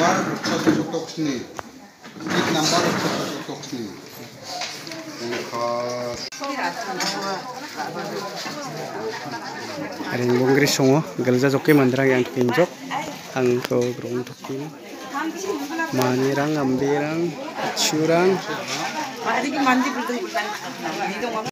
number satu tok sini. Tik number satu tok sini. Ada yang bungkri songo, gelja joki mandra yang pinjok, angko grong toki, manirang, ambirang, curang.